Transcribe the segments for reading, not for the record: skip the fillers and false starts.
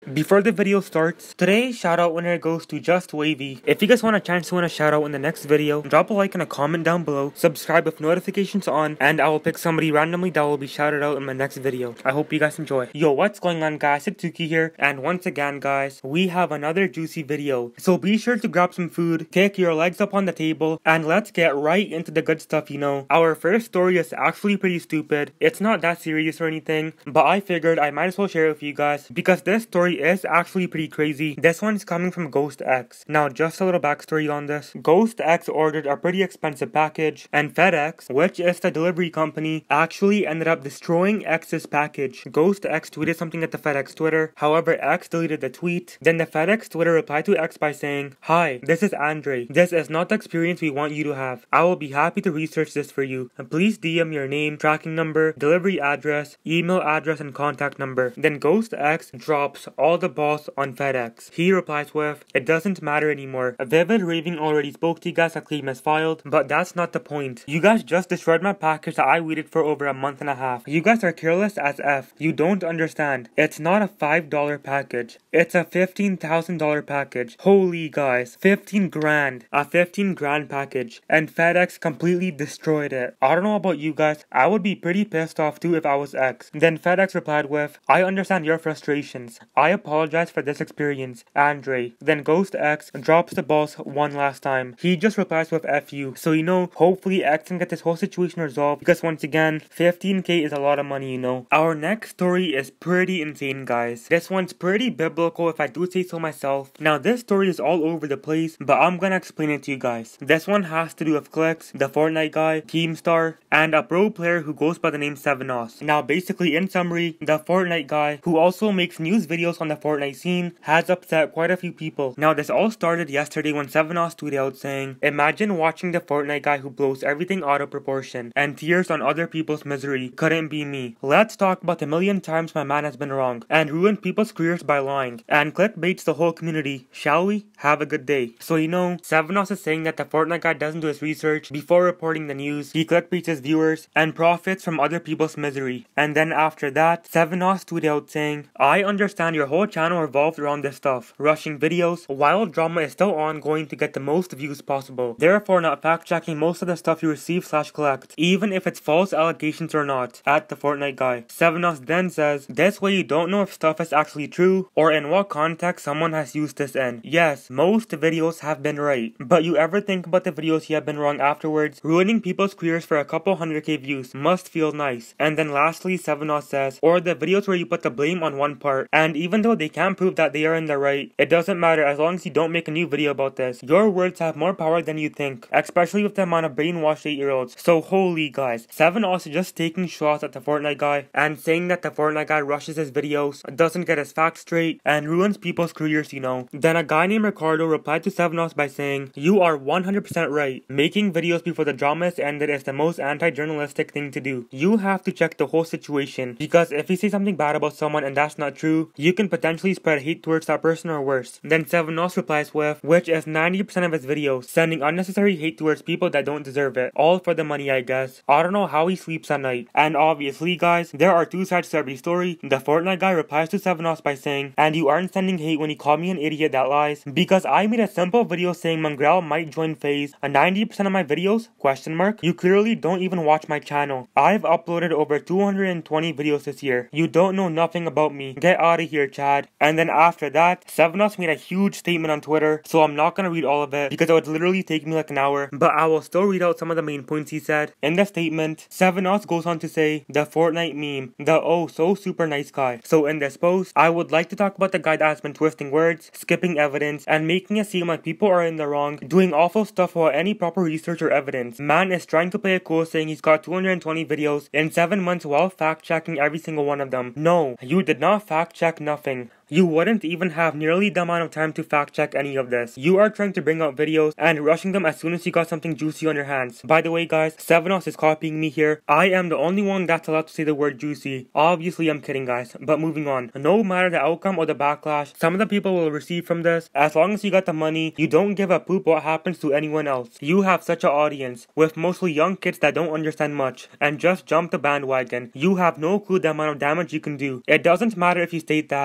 Before the video starts, today's shoutout winner goes to Just Wavy. If you guys want a chance to win a shoutout in the next video, drop a like and a comment down below, subscribe with notifications on, and I will pick somebody randomly that will be shouted out in my next video. I hope you guys enjoy. Yo, what's going on guys, it's Tuki here, and once again guys, we have another juicy video. So be sure to grab some food, kick your legs up on the table, and let's get right into the good stuff, you know. Our first story is actually pretty stupid. It's not that serious or anything, but I figured I might as well share it with you guys, because this story is actually pretty crazy. This one's coming from Ghost X. Now just a little backstory on this. Ghost X ordered a pretty expensive package, and FedEx, which is the delivery company, actually ended up destroying X's package. Ghost X tweeted something at the FedEx Twitter, however X deleted the tweet. Then the FedEx Twitter replied to X by saying, "Hi, this is Andre. This is not the experience we want you to have. I will be happy to research this for you. Please DM your name, tracking number, delivery address, email address, and contact number." Then Ghost X drops all the balls on FedEx. He replies with, "It doesn't matter anymore. Vivid Raving already spoke to you guys, a claim is filed, but that's not the point. You guys just destroyed my package that I waited for over a month and a half. You guys are careless as F. You don't understand. It's not a $5 package. It's a $15,000 package. Holy guys, 15 grand. A 15 grand package. And FedEx completely destroyed it. I don't know about you guys, I would be pretty pissed off too if I was X." Then FedEx replied with, "I understand your frustrations. I apologize for this experience, Andre." Then Ghost X drops the balls one last time. He just replies with "F you." So you know, hopefully X can get this whole situation resolved, because once again, 15k is a lot of money, you know. Our next story is pretty insane guys. This one's pretty biblical if I do say so myself. Now this story is all over the place, but I'm gonna explain it to you guys. This one has to do with Clix, the Fortnite guy, Keemstar, and a pro player who goes by the name Sevenos. Now basically in summary, the Fortnite guy, who also makes news videos on the Fortnite scene, has upset quite a few people. Now this all started yesterday when Sevenos tweeted out saying, "Imagine watching the Fortnite guy who blows everything out of proportion and tears on other people's misery. Couldn't be me. Let's talk about the million times my man has been wrong and ruined people's careers by lying and clickbaits the whole community. Shall we? Have a good day." So you know, Sevenos is saying that the Fortnite guy doesn't do his research before reporting the news. He clickbaits his viewers and profits from other people's misery. And then after that, Sevenos tweeted out saying, "I understand your whole channel revolved around this stuff, rushing videos while drama is still ongoing to get the most views possible. Therefore not fact checking most of the stuff you receive/collect, even if it's false allegations or not, at the Fortnite guy." Sevenos then says, "This way you don't know if stuff is actually true or in what context someone has used this in. Yes, most videos have been right, but you ever think about the videos you have been wrong afterwards? Ruining people's careers for a couple 100k views must feel nice." And then lastly, Sevenos says, "Or the videos where you put the blame on one part, and even though they can't prove that they are in the right, it doesn't matter as long as you don't make a new video about this. Your words have more power than you think, especially with the amount of brainwashed 8-year-olds. So holy guys, Sevenos is just taking shots at the Fortnite guy and saying that the Fortnite guy rushes his videos, doesn't get his facts straight, and ruins people's careers, you know." Then a guy named Ricardo replied to Sevenos by saying, "You are 100% right. Making videos before the drama is ended is the most anti-journalistic thing to do. You have to check the whole situation, because if you say something bad about someone and that's not true, you can potentially spread hate towards that person or worse." Then Sevenos replies with, which is 90% of his videos, sending unnecessary hate towards people that don't deserve it. All for the money, I guess. I don't know how he sleeps at night. And obviously guys, there are two sides to every story. The Fortnite guy replies to Sevenos by saying, "And you aren't sending hate when you call me an idiot that lies, because I made a simple video saying Mongrel might join FaZe. 90% of my videos? Question mark. You clearly don't even watch my channel. I've uploaded over 220 videos this year. You don't know nothing about me. Get out of here, Chad." And then after that, Sevenos made a huge statement on Twitter, so I'm not gonna read all of it because it would literally take me like an hour, but I will still read out some of the main points he said. In the statement, Sevenos goes on to say, "The Fortnite meme, the oh so super nice guy." So in this post, I would like to talk about the guy that has been twisting words, skipping evidence, and making it seem like people are in the wrong, doing awful stuff without any proper research or evidence. Man is trying to play it cool saying he's got 220 videos in 7 months while fact checking every single one of them. No, you did not fact check nothing. You wouldn't even have nearly the amount of time to fact check any of this. You are trying to bring out videos and rushing them as soon as you got something juicy on your hands. By the way guys, Sevenos is copying me here. I am the only one that's allowed to say the word juicy. Obviously I'm kidding guys, but moving on. No matter the outcome or the backlash some of the people will receive from this, as long as you got the money, you don't give a poop what happens to anyone else. You have such an audience, with mostly young kids that don't understand much, and just jump the bandwagon. You have no clue the amount of damage you can do. It doesn't matter if you state that. It might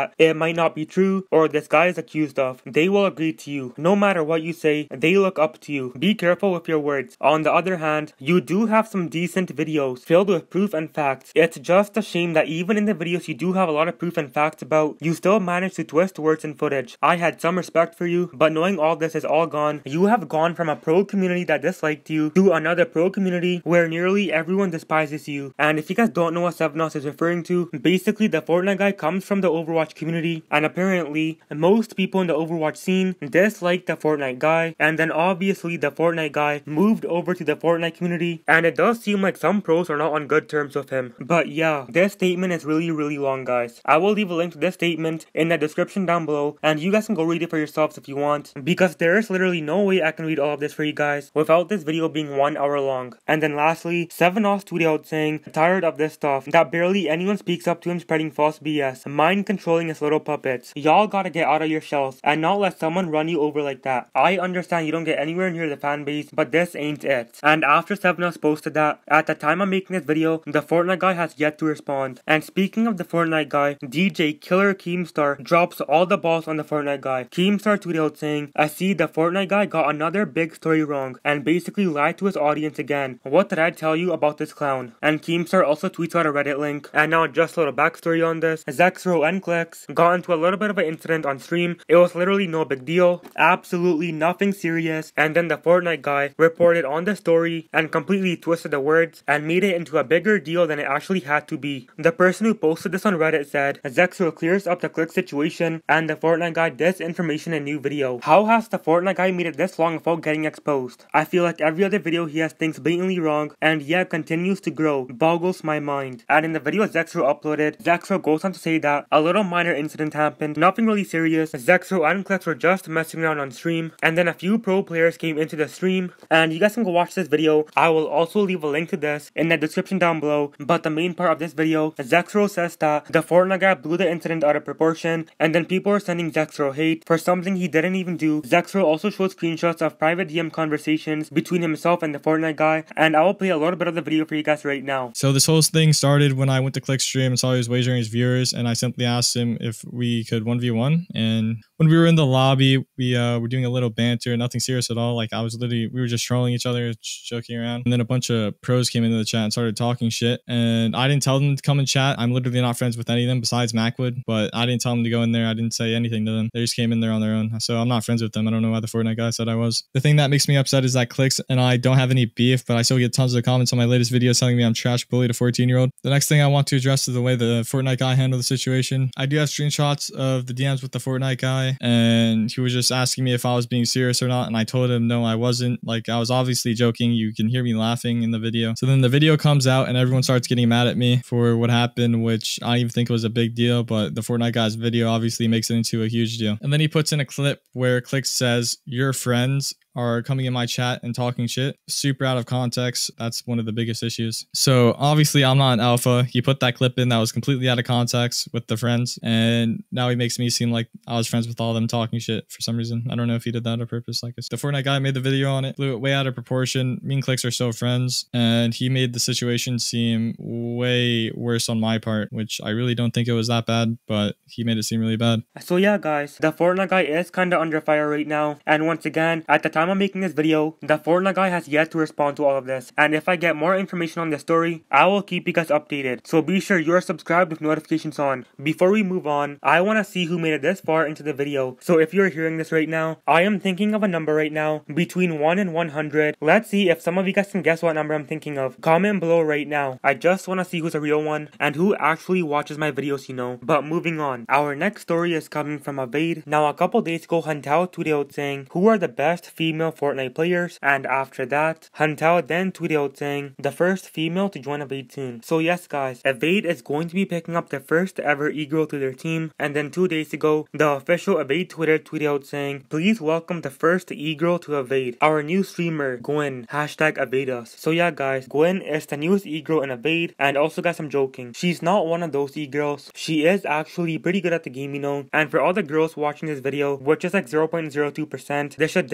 might not be true or this guy is accused of, they will agree to you. No matter what you say, they look up to you. Be careful with your words. On the other hand, you do have some decent videos filled with proof and facts. It's just a shame that even in the videos you do have a lot of proof and facts about, you still manage to twist words and footage. I had some respect for you, but knowing all this is all gone, you have gone from a pro community that disliked you to another pro community where nearly everyone despises you. And if you guys don't know what Sevenos is referring to, basically the Fortnite guy comes from the Overwatch community, and apparently most people in the Overwatch scene disliked the Fortnite guy, and then obviously the Fortnite guy moved over to the Fortnite community, and it does seem like some pros are not on good terms with him. But yeah, this statement is really long, guys. I will leave a link to this statement in the description down below, and you guys can go read it for yourselves if you want, because there is literally no way I can read all of this for you guys without this video being 1 hour long. And then lastly, Sevenos tweeted out saying, tired of this stuff, that barely anyone speaks up to him spreading false BS, mind controlling his little puppets. Y'all gotta get out of your shells and not let someone run you over like that. I understand you don't get anywhere near the fan base, but this ain't it. And after Sevenos posted that, at the time I'm making this video, the Fortnite guy has yet to respond. And speaking of the Fortnite guy, DJ Killer Keemstar drops all the balls on the Fortnite guy. Keemstar tweeted out saying, I see the Fortnite guy got another big story wrong and basically lied to his audience again. What did I tell you about this clown? And Keemstar also tweets out a Reddit link. And now just a little backstory on this. Zexro and Clix got into a little bit of an incident on stream. It was literally no big deal, absolutely nothing serious, and then the Fortnite guy reported on the story and completely twisted the words and made it into a bigger deal than it actually had to be. The person who posted this on Reddit said, Zexro clears up the Clix situation and the Fortnite guy disinformation in a new video. How has the Fortnite guy made it this long without getting exposed? I feel like every other video he has things blatantly wrong and yet continues to grow. Boggles my mind. And in the video Zexro uploaded, Zexro goes on to say that a little minor incident happened, nothing really serious. Zexro and Clix were just messing around on stream, and then a few pro players came into the stream, and you guys can go watch this video. I will also leave a link to this in the description down below, but the main part of this video, Zexro says that the Fortnite guy blew the incident out of proportion, and then people are sending Zexro hate for something he didn't even do. Zexro also showed screenshots of private DM conversations between himself and the Fortnite guy, and I will play a little bit of the video for you guys right now. So this whole thing started when I went to Click stream and saw he was wagering his viewers, and I simply asked him if we could 1v1, and when we were in the lobby, we were doing a little banter, nothing serious at all. Like we were just trolling each other, joking around. And then a bunch of pros came into the chat and started talking shit. And I didn't tell them to come and chat. I'm literally not friends with any of them besides Macwood, but I didn't tell them to go in there. I didn't say anything to them. They just came in there on their own. So I'm not friends with them. I don't know why the Fortnite guy said I was. The thing that makes me upset is that Clix and I don't have any beef, but I still get tons of comments on my latest video telling me I'm trash bullied a 14-year-old. The next thing I want to address is the way the Fortnite guy handled the situation. I do have screenshots of the DMs with the Fortnite guy, and he was just asking me if I was being serious or not, and I told him no, I wasn't. Like, I was obviously joking. You can hear me laughing in the video. So then the video comes out and everyone starts getting mad at me for what happened, which I don't even think was a big deal, but the Fortnite guy's video obviously makes it into a huge deal. And then he puts in a clip where Clix says, your friends are coming in my chat and talking shit. Super out of context. That's one of the biggest issues. So obviously I'm not an alpha. He put that clip in that was completely out of context with the friends, and now he makes me seem like I was friends with all of them talking shit for some reason. I don't know if he did that on purpose. Like, the Fortnite guy made the video on it, blew it way out of proportion. Me and Clix are so friends, and he made the situation seem way worse on my part, which I really don't think it was that bad, but he made it seem really bad. So yeah, guys, the Fortnite guy is kinda under fire right now, and once again, at the time I'm making this video, the Fortnite guy has yet to respond to all of this, and if I get more information on this story, I will keep you guys updated. So be sure you're subscribed with notifications on. Before we move on, I want to see who made it this far into the video. So if you're hearing this right now, I am thinking of a number right now between 1 and 100. Let's see if some of you guys can guess what number I'm thinking of. Comment below right now. I just want to see who's a real one and who actually watches my videos, you know. But moving on, our next story is coming from Evade. Now a couple days ago, Huntao tweeted out saying, who are the best female Fortnite players? And after that, Huntao then tweeted out saying, the first female to join Evade soon. So yes guys, Evade is going to be picking up the first ever e-girl to their team, and then 2 days ago, the official Evade Twitter tweeted out saying, please welcome the first e-girl to Evade, our new streamer, Gwen, hashtag Evade us. So yeah guys, Gwen is the newest e-girl in Evade, and also guys, I'm joking, she's not one of those e-girls. She is actually pretty good at the game, you know, and for all the girls watching this video, which is like 0.02%, this should definitely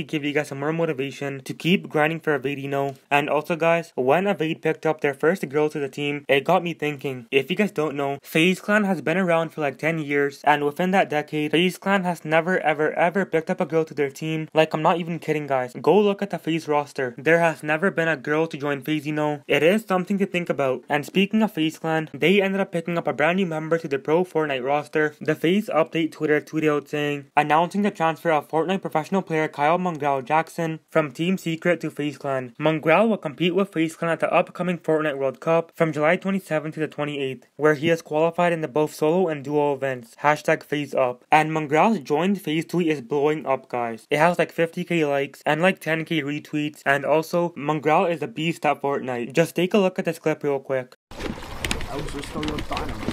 give you guys some more motivation to keep grinding for Evade, And also guys, when Evade picked up their first girl to the team, it got me thinking. If you guys don't know, FaZe Clan has been around for like 10 years, and within that decade, FaZe Clan has never ever picked up a girl to their team. Like, I'm not even kidding guys. Go look at the FaZe roster. There has never been a girl to join FaZe, It is something to think about. And speaking of FaZe Clan, they ended up picking up a brand new member to the Pro Fortnite roster. The FaZe Update Twitter tweeted out saying, announcing the transfer of Fortnite professional player Kyle Mongrel Jackson from Team Secret to FaZe Clan. Mongrel will compete with FaZe Clan at the upcoming Fortnite World Cup from July 27th to the 28th, where he is qualified in the both solo and duo events. #FaZeUp. And Mongrel's joined FaZe tweet is blowing up guys. It has like 50k likes and like 10k retweets, and also Mongrel is a beast at Fortnite. Just take a look at this clip real quick. I was just on your dynamite.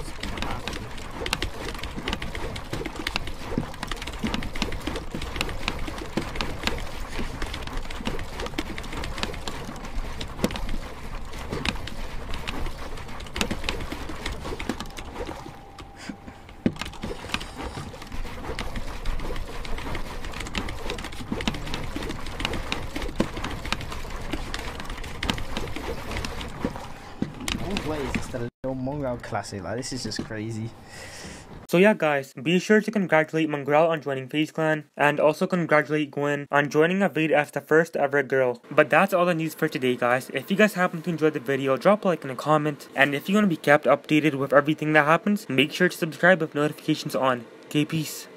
Instead of little Mongrel classic, like this is just crazy. So yeah guys, be sure to congratulate Mongrel on joining FaZe Clan, and also congratulate Gwen on joining Evade as the first ever girl. But that's all the news for today guys. If you guys happen to enjoy the video, drop a like and a comment, and if you want to be kept updated with everything that happens, make sure to subscribe with notifications on. Okay, peace.